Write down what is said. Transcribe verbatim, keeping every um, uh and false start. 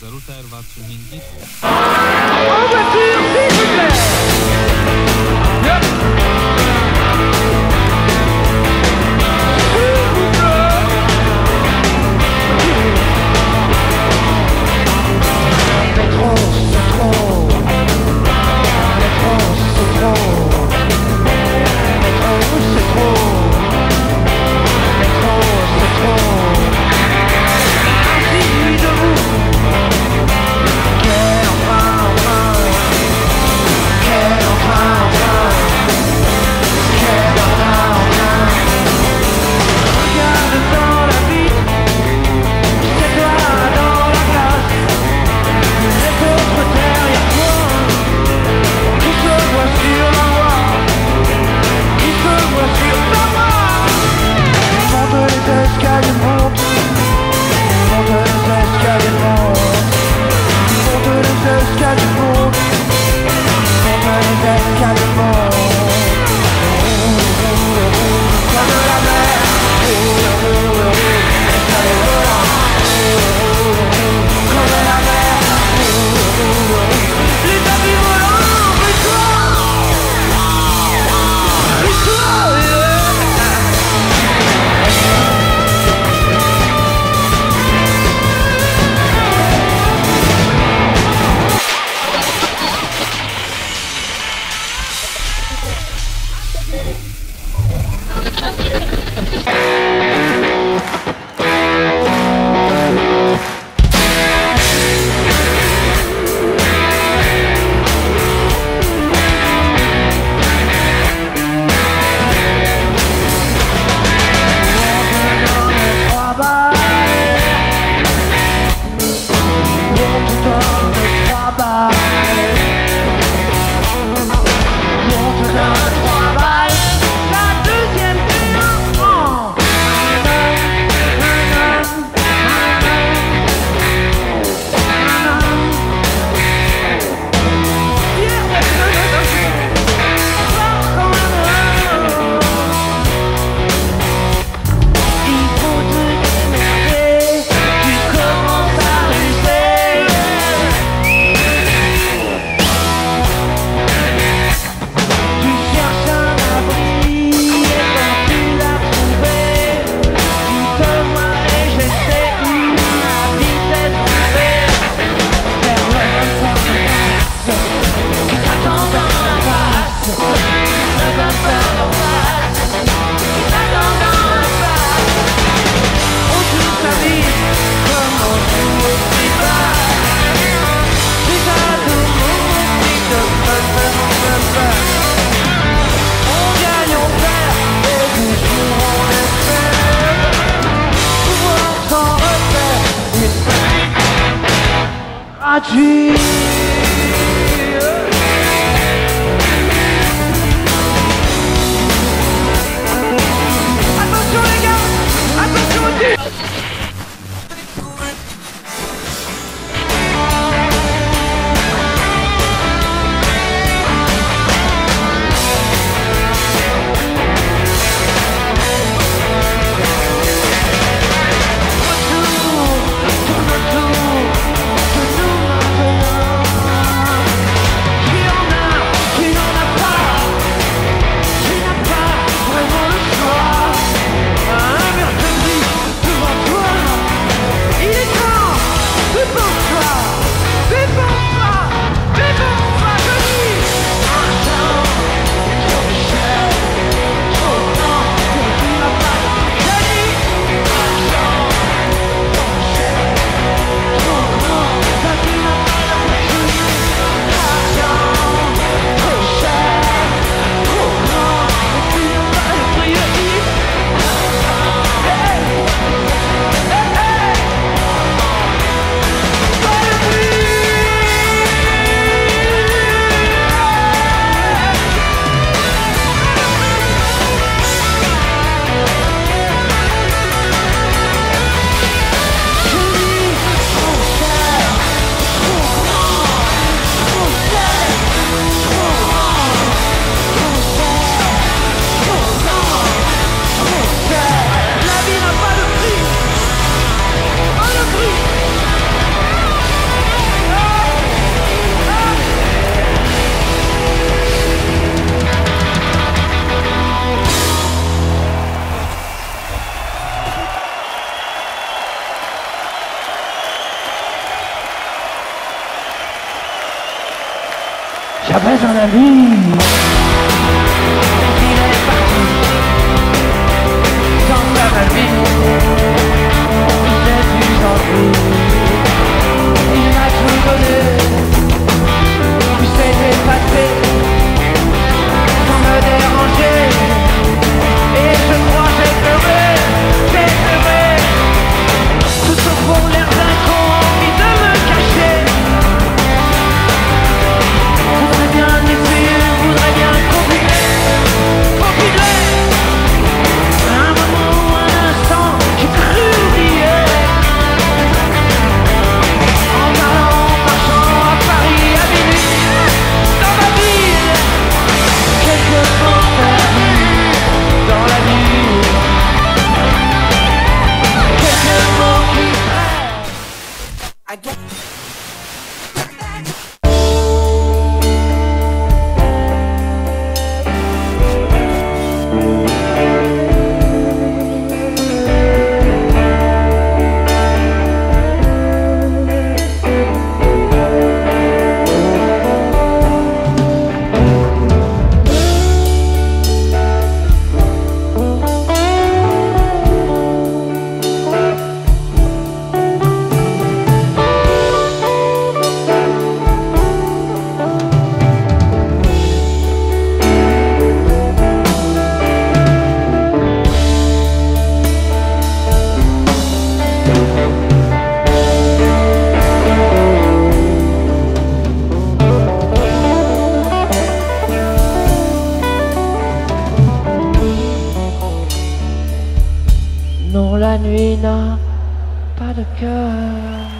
router va zu Hindi. Tourne autour de nous maintenant. dans la vie. Il est parti dans sa vie. Il n'est plus en vie. Il m'a tout donné. Puis c'était passé sans me déranger. Et je crois j'ai pleuré, j'ai pleuré. Tout au fond l'air d'un con, envie de me cacher. Voudrais bien essayer, voudrais bien continuer, continuer. Un moment ou un instant, j'ai cru oublier. En parlant, en marchant à Paris, à minuit, dans ma ville, quelques mots perdus dans la nuit. Quelques mots qui traînent. I get non, la nuit n'a pas de cœur.